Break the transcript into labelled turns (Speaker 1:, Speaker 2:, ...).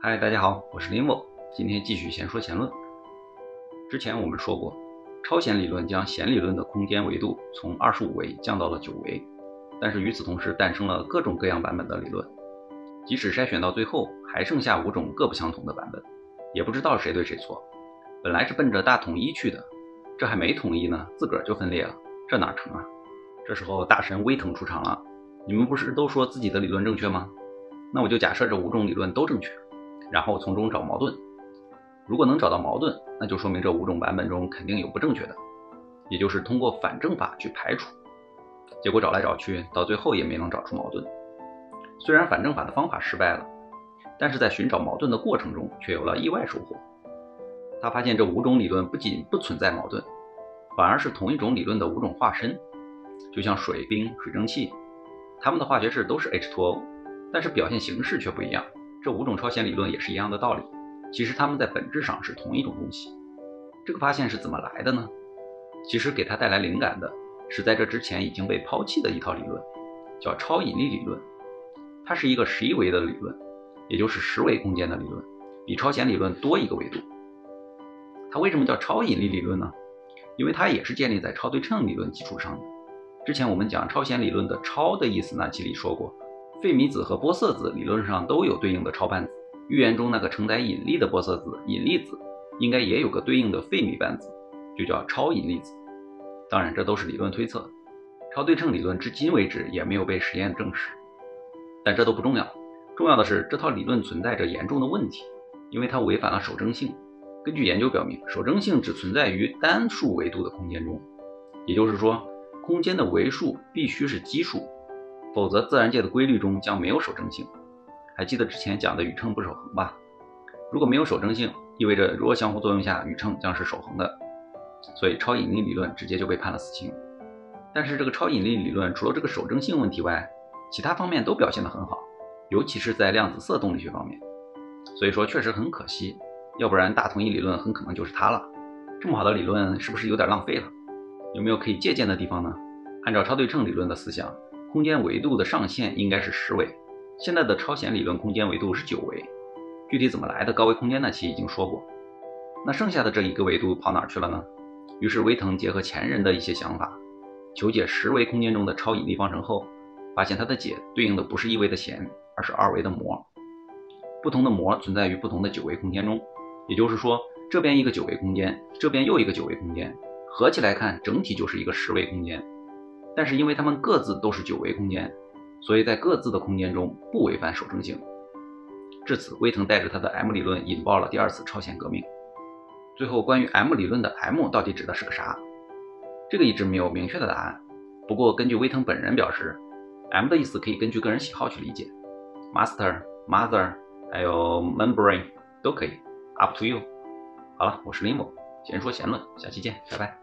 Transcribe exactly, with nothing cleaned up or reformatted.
Speaker 1: 嗨，大家好，我是林某，今天继续闲说弦论。之前我们说过，超弦理论将弦理论的空间维度从二十五维降到了九维，但是与此同时诞生了各种各样版本的理论，即使筛选到最后还剩下五种各不相同的版本，也不知道谁对谁错。本来是奔着大统一去的，这还没统一呢，自个儿就分裂了，这哪成啊？这时候大神威腾出场了，你们不是都说自己的理论正确吗？那我就假设这五种理论都正确，然后从中找矛盾。如果能找到矛盾，那就说明这五种版本中肯定有不正确的，也就是通过反证法去排除。结果找来找去，到最后也没能找出矛盾。虽然反证法的方法失败了，但是在寻找矛盾的过程中却有了意外收获。他发现这五种理论不仅不存在矛盾，反而是同一种理论的五种化身。就像水、冰、水蒸气，它们的化学式都是 H 二 O， 但是表现形式却不一样。这五种超弦理论也是一样的道理，其实它们在本质上是同一种东西。这个发现是怎么来的呢？其实给它带来灵感的是在这之前已经被抛弃的一套理论，叫超引力理论。它是一个十一维的理论，也就是十维空间的理论，比超弦理论多一个维度。它为什么叫超引力理论呢？因为它也是建立在超对称理论基础上的。之前我们讲超弦理论的超的意思那期里说过，费米子和玻色子理论上都有对应的超半子，预言中那个承载引力的玻色子引力子应该也有个对应的费米半子，就叫超引力子。当然这都是理论推测，超对称理论至今为止也没有被实验证实，但这都不重要，重要的是这套理论存在着严重的问题，因为它违反了守征性。根据研究表明，守征性只存在于单数维度的空间中，也就是说空间的维数必须是奇数，否则自然界的规律中将没有守征性。还记得之前讲的宇称不守恒吧？如果没有守征性，意味着弱相互作用下宇称将是守恒的，所以超引力理论直接就被判了死刑。但是这个超引力理论除了这个守征性问题外，其他方面都表现得很好，尤其是在量子色动力学方面，所以说确实很可惜，要不然大统一理论很可能就是它了。这么好的理论是不是有点浪费了？有没有可以借鉴的地方呢？按照超对称理论的思想，空间维度的上限应该是十维，现在的超弦理论空间维度是九维，具体怎么来的高维空间那期已经说过。那剩下的这一个维度跑哪儿去了呢？于是威腾结合前人的一些想法，求解十维空间中的超引力方程后，发现它的解对应的不是一维的弦，而是二维的膜。不同的膜存在于不同的九维空间中，也就是说这边一个九维空间，这边又一个九维空间，合起来看整体就是一个十维空间。但是因为它们各自都是九维空间，所以在各自的空间中不违反守征性。至此威腾带着他的 M 理论引爆了第二次超弦革命。最后关于 M 理论的 M 到底指的是个啥，这个一直没有明确的答案。不过根据威腾本人表示， M 的意思可以根据个人喜好去理解， Master、 Mother 还有 Membrane 都可以， up to you。 好了，我是林某，闲说弦论，下期见，拜拜。